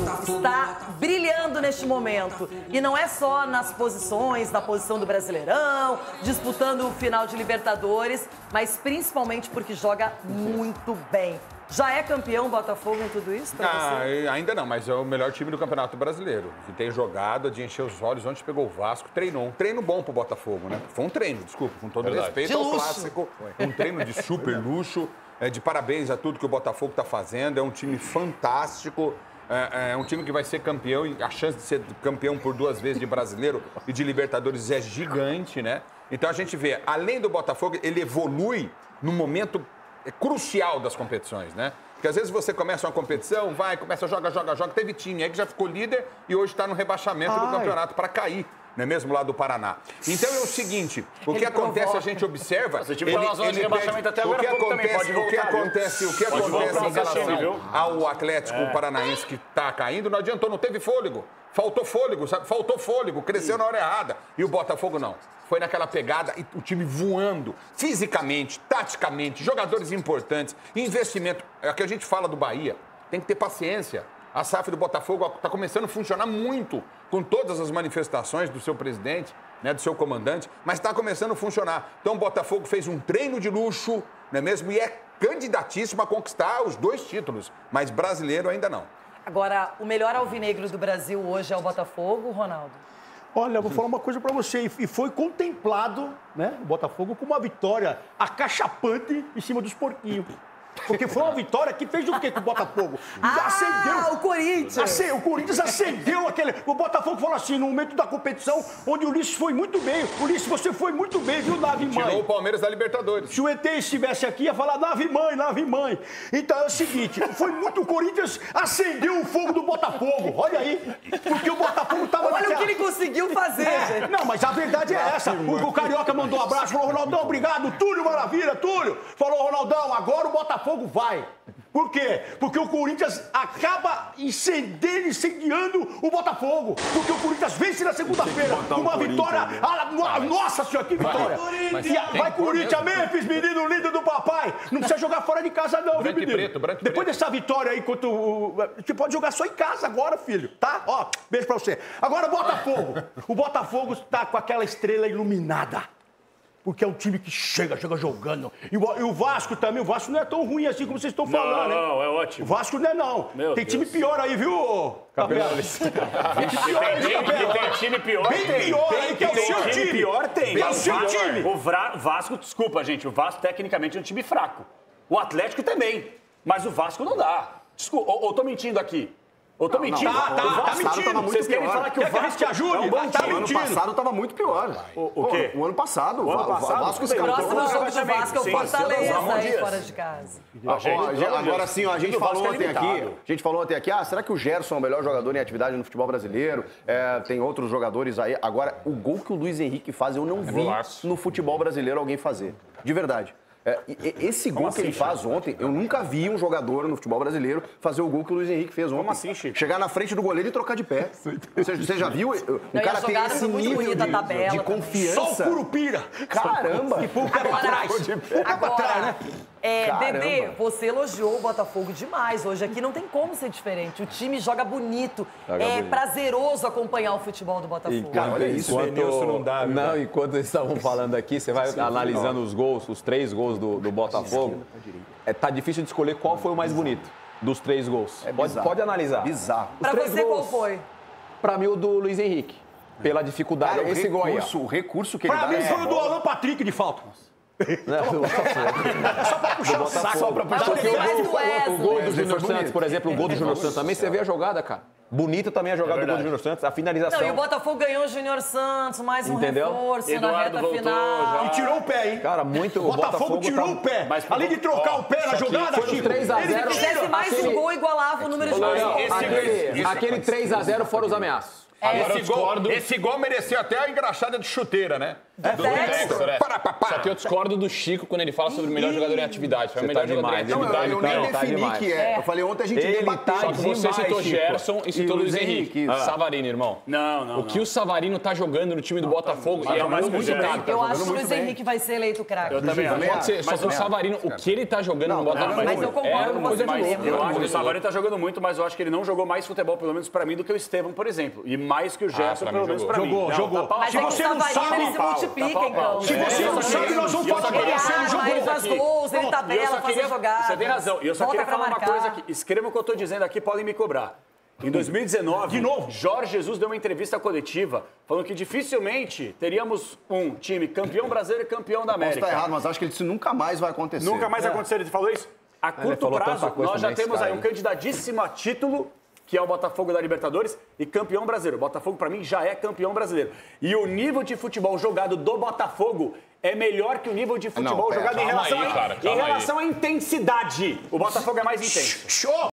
está brilhando neste momento. E não é só nas posições, na posição do Brasileirão, disputando o final de Libertadores, mas principalmente porque joga muito bem. Já é campeão Botafogo em tudo isso pra você? Ainda não, mas é o melhor time do Campeonato Brasileiro. Que tem jogado de encher os olhos. Ontem pegou o Vasco, treinou. Um treino bom pro Botafogo, né? Foi um treino, desculpa, com todo respeito ao clássico. Um treino de super luxo. De parabéns a tudo que o Botafogo está fazendo. É um time fantástico. É um time que vai ser campeão. E a chance de ser campeão por 2 vezes de Brasileiro e de Libertadores é gigante, né? Então a gente vê, além do Botafogo, ele evolui no momento crucial das competições, né? Porque às vezes você começa uma competição, começa, joga. Teve time aí que já ficou líder e hoje está no rebaixamento do campeonato para cair. Não é mesmo lá do Paraná. Então é o seguinte, o que acontece, a gente observa... Se tiver uma zona de rebaixamento até agora, o que acontece em relação ao Atlético Paranaense que está caindo, não adiantou, não teve fôlego. Faltou fôlego, sabe? Faltou fôlego, cresceu na hora errada. E o Botafogo não. Foi naquela pegada e o time voando, fisicamente, taticamente, jogadores importantes, investimento. É o que a gente fala do Bahia, tem que ter paciência. A SAF do Botafogo está começando a funcionar muito com todas as manifestações do seu presidente, né, do seu comandante, mas está começando a funcionar. Então o Botafogo fez um treino de luxo, não é mesmo? E é candidatíssimo a conquistar os 2 títulos, mas brasileiro ainda não. Agora, o melhor alvinegro do Brasil hoje é o Botafogo, Ronaldo? Olha, eu vou falar uma coisa pra você. E foi contemplado, né, o Botafogo com uma vitória acachapante em cima dos porquinhos. Porque foi uma vitória que fez o quê com o Botafogo? Acendeu. O Corinthians! O Corinthians acendeu aquele... O Botafogo falou assim, no momento da competição, onde o Ulisses foi muito bem. Ulisses, você foi muito bem, viu, Nave Mãe? Tirou o Palmeiras da Libertadores. Se o ET estivesse aqui, ia falar Nave Mãe. Então é o seguinte, foi muito... O Corinthians acendeu o fogo do Botafogo. Olha aí. Porque o Botafogo tava... Olha o que ele conseguiu fazer, gente. Não, mas a verdade é essa. O Carioca mandou um abraço, falou, Ronaldão, obrigado. Túlio, maravilha, Túlio. Falou, Ronaldão, agora o Botafogo vai. Por quê? Porque o Corinthians acaba incendiando o Botafogo. Porque o Corinthians vence na segunda-feira com uma vitória... Nossa senhora, que vitória! Vai, Corinthians, Memphis, menino lindo do papai. Não precisa jogar fora de casa não, viu, menino? Depois dessa vitória aí, você pode jogar só em casa agora, filho, tá? Ó, beijo pra você. Agora o Botafogo. O Botafogo está com aquela estrela iluminada. Porque é um time que chega jogando. E o Vasco também, o Vasco não é tão ruim assim como vocês estão falando, né? Não, é ótimo. O Vasco não é, não. Tem time pior aí, viu, Gabriel? Tem time pior, Bem pior aí, que é o seu time. Time pior tem. É o seu time. O Vasco, desculpa, gente, o Vasco tecnicamente é um time fraco. O Atlético também. Mas o Vasco não dá. Desculpa, ou tô mentindo aqui? Eu tô mentindo. Tá mentindo. Vocês querem falar que o Vasco te ajude? É um bom time. O ano passado tava muito pior. O quê? O ano passado. O Vasco O próximo jogo do Vasco é o Sim. Fortaleza aí fora de casa. Agora sim, a gente falou ontem aqui, será que o Gerson é o melhor jogador em atividade no futebol brasileiro? Tem outros jogadores aí. Agora, o gol que o Luiz Henrique faz, eu não vi no futebol brasileiro alguém fazer. De verdade. Esse gol que ele faz ontem, eu nunca vi um jogador no futebol brasileiro fazer o gol que o Luiz Henrique fez ontem. Como assim, Chico? Chegar na frente do goleiro e trocar de pé. Você já viu? O cara tem esse nível de confiança. Só o Curupira. Caramba! E pouco pra trás. Agora, Caramba. Dedê, você elogiou o Botafogo demais hoje. Aqui não tem como ser diferente. O time joga bonito. É prazeroso acompanhar o futebol do Botafogo. Cara, olha isso. Enquanto eles estavam falando aqui, você vai analisando os gols, os 3 gols do Botafogo. Tá difícil de escolher qual foi o mais bonito dos 3 gols. Pode analisar. Bizarro. Pra você, qual foi? Pra mim, o do Luiz Henrique. Pela dificuldade. Cara, esse gol aí. O recurso que ele dá. Pra mim foi o do Alan Patrick de falta. Só pra puxar o saco. Só pra puxar o gol do Júnior Santos, por exemplo, o gol do Júnior Santos também, você vê a jogada, cara. Bonita também a jogada do gol do Júnior Santos, a finalização. Não, e o Botafogo ganhou o Júnior Santos, mais um reforço Eduardo na reta voltou, final. E tirou o pé, hein? Cara, muito... O Botafogo tirou o pé. Mas, além de trocar o pé na jogada, foi Chico, 3 a 0. Se fizesse mais um gol, igualava o número de gols. Aquele 3 a 0 fora os ameaços. Esse gol mereceu até a engraxada de chuteira, né? Só que eu discordo do Chico quando ele fala sobre o melhor jogador em atividade. Foi o melhor jogador em atividade. Eu nem defini que é. Eu falei ontem a gente debateu. Só que você citou Gerson e citou Luiz Henrique. Savarino, irmão. Não. O que o Savarino tá jogando no time do Botafogo e é muito caro. Eu acho que o Luiz Henrique vai ser eleito craque. Eu também acho. Pode ser, só que o Savarino, o que ele tá jogando no Botafogo mas eu concordo com você. Eu acho que o Savarino tá jogando muito, mas eu acho que ele não jogou mais futebol, pelo menos pra mim, do que o Estevão, por exemplo. E mais que o Gerson, pelo menos pra mim. Jogou. Mas é que o Savarino, ele se multiplica, então. Se você não sabe, nós vamos falar que ele jogou. Ele faz gols, ele tabela, faz jogadas. Você tem razão. E eu só queria falar uma coisa aqui. Escrevam o que eu tô dizendo aqui, podem me cobrar. Em 2019, de novo, Jorge Jesus deu uma entrevista coletiva falando que dificilmente teríamos um time campeão brasileiro e campeão da América. Posso estar errado, mas acho que isso nunca mais vai acontecer. Nunca mais vai acontecer. Ele falou isso? A curto prazo, nós já temos aí um candidatíssimo a título, que é o Botafogo da Libertadores, e campeão brasileiro. O Botafogo, para mim, já é campeão brasileiro. E o nível de futebol jogado do Botafogo é melhor que o nível de futebol jogado em relação à intensidade. O Botafogo é mais intenso. Show!